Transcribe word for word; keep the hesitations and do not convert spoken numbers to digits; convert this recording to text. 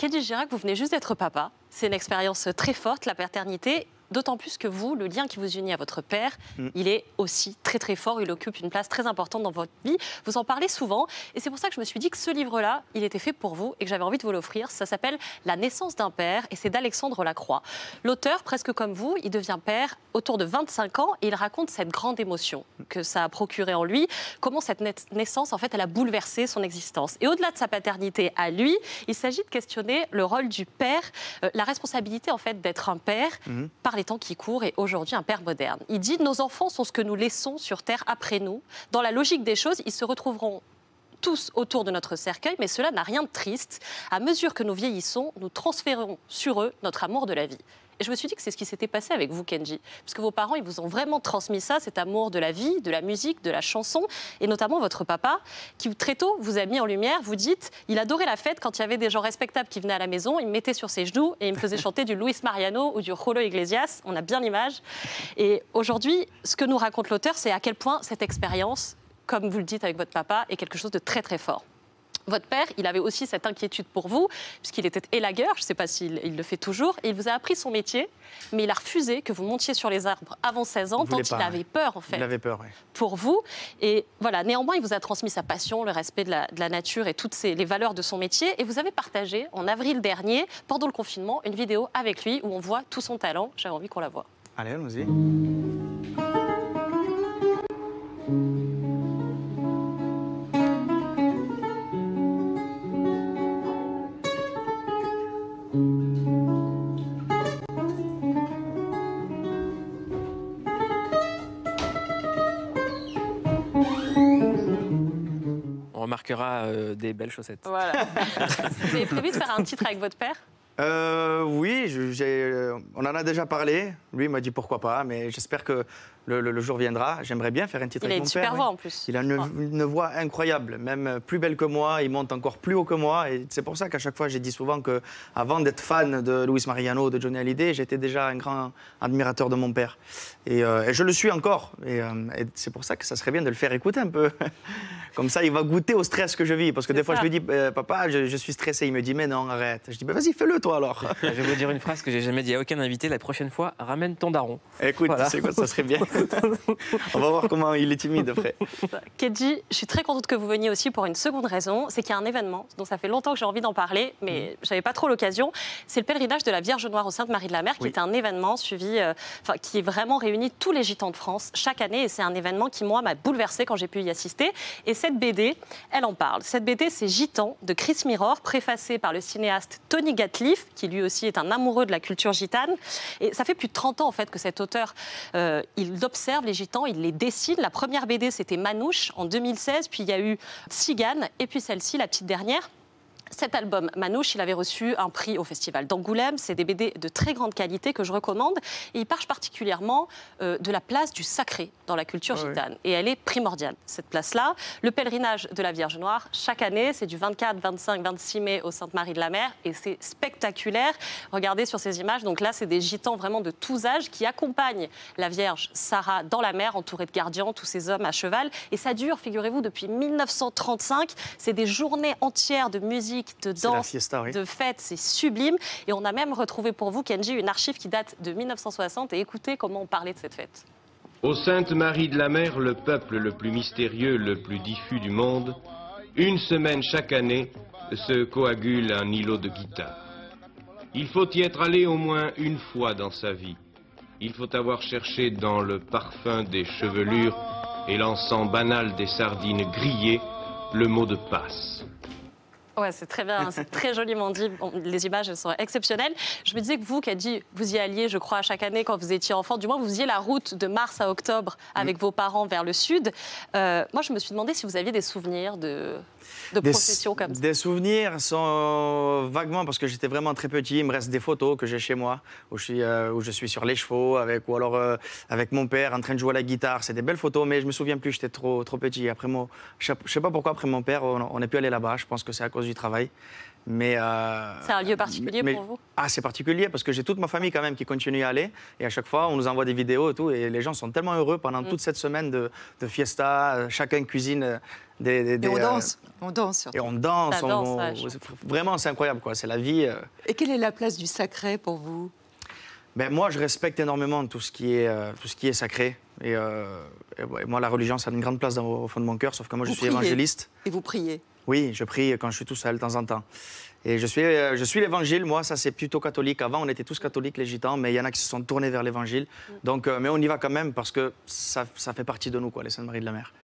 Kenji Girac, vous venez juste d'être papa. C'est une expérience très forte, la paternité. D'autant plus que vous, le lien qui vous unit à votre père, mm. il est aussi très très fort, il occupe une place très importante dans votre vie. Vous en parlez souvent et c'est pour ça que je me suis dit que ce livre-là, il était fait pour vous et que j'avais envie de vous l'offrir. Ça s'appelle « La naissance d'un père » et c'est d'Alexandre Lacroix. L'auteur, presque comme vous, il devient père autour de vingt-cinq ans et il raconte cette grande émotion que ça a procuré en lui, comment cette naissance, en fait, elle a bouleversé son existence. Et au-delà de sa paternité à lui, il s'agit de questionner le rôle du père, euh, la responsabilité en fait d'être un père mm. par les temps qui courent et aujourd'hui un père moderne. Il dit « Nos enfants sont ce que nous laissons sur Terre après nous. Dans la logique des choses, ils se retrouveront tous autour de notre cercueil, mais cela n'a rien de triste. À mesure que nous vieillissons, nous transférons sur eux notre amour de la vie. » Et je me suis dit que c'est ce qui s'était passé avec vous, Kenji. Parce que vos parents, ils vous ont vraiment transmis ça, cet amour de la vie, de la musique, de la chanson, et notamment votre papa, qui très tôt vous a mis en lumière. Vous dites, il adorait la fête quand il y avait des gens respectables qui venaient à la maison, il me mettait sur ses genoux et il me faisait chanter du Luis Mariano ou du Julio Iglesias. On a bien l'image. Et aujourd'hui, ce que nous raconte l'auteur, c'est à quel point cette expérience, comme vous le dites avec votre papa, est quelque chose de très très fort. Votre père, il avait aussi cette inquiétude pour vous, puisqu'il était élagueur, je ne sais pas s'il il le fait toujours, et il vous a appris son métier, mais il a refusé que vous montiez sur les arbres avant seize ans, tant il avait ouais. peur, en fait, il avait peur, oui. pour vous. Et voilà, néanmoins, il vous a transmis sa passion, le respect de la, de la nature et toutes ces, les valeurs de son métier. Et vous avez partagé, en avril dernier, pendant le confinement, une vidéo avec lui où on voit tout son talent. J'avais envie qu'on la voie. Allez, allons-y. On remarquera euh, des belles chaussettes. Voilà. Vous avez prévu de faire un titre avec votre père ? euh, Oui, je, euh, on en a déjà parlé. Lui m'a dit pourquoi pas, mais j'espère que le, le, le jour viendra. J'aimerais bien faire un titre avec mon père. Il a une super voix oui. en plus. Il a une, ouais. une voix incroyable, même plus belle que moi. Il monte encore plus haut que moi. Et c'est pour ça qu'à chaque fois, j'ai dit souvent qu'avant d'être fan de Luis Mariano, de Johnny Hallyday, j'étais déjà un grand admirateur de mon père. Et, euh, et je le suis encore. Et, euh, et c'est pour ça que ça serait bien de le faire écouter un peu. Comme ça, il va goûter au stress que je vis. Parce que des fois, ça. je lui dis, euh, papa, je, je suis stressé. Il me dit, mais non, arrête. Je dis, bah, vas-y, fais-le toi alors. Je vais vous dire une phrase que j'ai jamais dit à aucun invité. La prochaine fois, ramène ton daron. Écoute, voilà. Tu sais quoi, ça serait bien. On va voir comment il est timide après. Kenji, je suis très contente que vous veniez aussi pour une seconde raison. C'est qu'il y a un événement dont ça fait longtemps que j'ai envie d'en parler, mais mmh. je n'avais pas trop l'occasion. C'est le pèlerinage de la Vierge Noire au Sainte-Marie de la Mer, qui oui. est un événement suivi, euh, enfin, qui est vraiment réuni tous les gitans de France chaque année. Et c'est un événement qui, moi, m'a bouleversée quand j'ai pu y assister. Et cette B D, elle en parle. Cette B D, c'est Gitan de Chris Mirror, préfacée par le cinéaste Tony Gatliff, qui lui aussi est un amoureux de la culture gitane. Et ça fait plus de trente ans, en fait, que cet auteur, euh, il observe les gitans, il les dessine. La première B D, c'était Manouche en deux mille seize, puis il y a eu Cigane, et puis celle-ci, la petite dernière. Cet album, Manouche, il avait reçu un prix au Festival d'Angoulême. C'est des B D de très grande qualité que je recommande. Et il parle particulièrement euh, de la place du sacré dans la culture oh gitane. Oui. Et elle est primordiale, cette place-là. Le pèlerinage de la Vierge Noire, chaque année, c'est du vingt-quatre, vingt-cinq, vingt-six mai au Sainte-Marie de la Mer. Et c'est spectaculaire. Regardez sur ces images. Donc là, c'est des gitans vraiment de tous âges qui accompagnent la Vierge Sarah dans la mer, entourée de gardiens, tous ces hommes à cheval. Et ça dure, figurez-vous, depuis mille neuf cent trente-cinq. C'est des journées entières de musique, de danse, fiesta, oui. de fête, c'est sublime. Et on a même retrouvé pour vous, Kenji, une archive qui date de mille neuf cent soixante. Et écoutez comment on parlait de cette fête. Au Sainte-Marie de la Mer, le peuple le plus mystérieux, le plus diffus du monde, une semaine chaque année se coagule un îlot de guitare. Il faut y être allé au moins une fois dans sa vie. Il faut avoir cherché dans le parfum des chevelures et l'encens banal des sardines grillées le mot de passe. Ouais, c'est très bien, c'est très joliment dit. Bon, les images, elles sont exceptionnelles. Je me disais que vous, Kenji, vous y alliez, je crois, chaque année quand vous étiez enfant. Du moins, vous faisiez la route de mars à octobre avec mmh. vos parents vers le sud. Euh, moi, je me suis demandé si vous aviez des souvenirs de, de des, processions comme ça. Des souvenirs sont vaguement, parce que j'étais vraiment très petit. Il me reste des photos que j'ai chez moi, où je suis, euh, où je suis sur les chevaux, avec, ou alors euh, avec mon père en train de jouer à la guitare. C'est des belles photos, mais je me souviens plus, j'étais trop, trop petit. Après, moi, je ne sais pas pourquoi, après mon père, on n'est plus allé là-bas. Je pense que c'est à cause cause du travail. Mais euh, c'est un lieu particulier mais, pour vous? Ah, c'est particulier parce que j'ai toute ma famille quand même qui continue à aller. Et à chaque fois, on nous envoie des vidéos et tout. Et les gens sont tellement heureux pendant mm. toute cette semaine de, de fiesta. Chacun cuisine des... des, des et on euh, danse, on danse surtout. Et on danse. Ça on, danse on, ouais, vraiment, c'est incroyable, quoi. C'est la vie. Euh... Et quelle est la place du sacré pour vous? Ben, moi, je respecte énormément tout ce qui est, euh, tout ce qui est sacré. Et, euh, et ouais, moi, la religion, ça a une grande place dans, au fond de mon cœur. Sauf que moi, je vous suis priez. évangéliste. Et vous priez? Oui, je prie quand je suis tout seul, de temps en temps. Et je suis, euh, je suis l'évangile, moi, ça c'est plutôt catholique. Avant, on était tous catholiques, les gitans, mais il y en a qui se sont tournés vers l'évangile. Donc, euh, mais on y va quand même parce que ça, ça fait partie de nous, quoi, les Saintes Maries de la Mer.